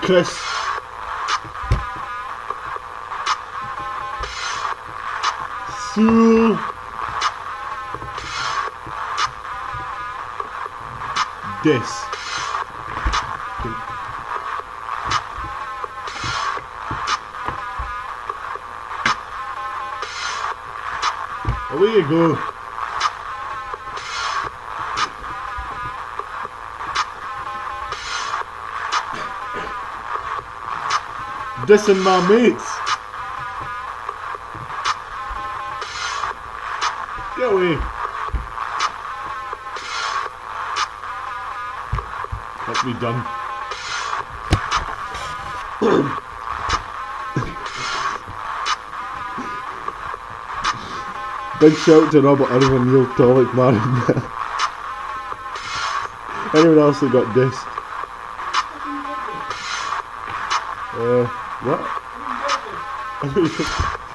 Chris. Sewell. Dis. Away you go. Dissin my mates. Get away. That's me done. Big shout to Robert Irvin, Neil Tolic, Martin. Anyone else that got dissed? What?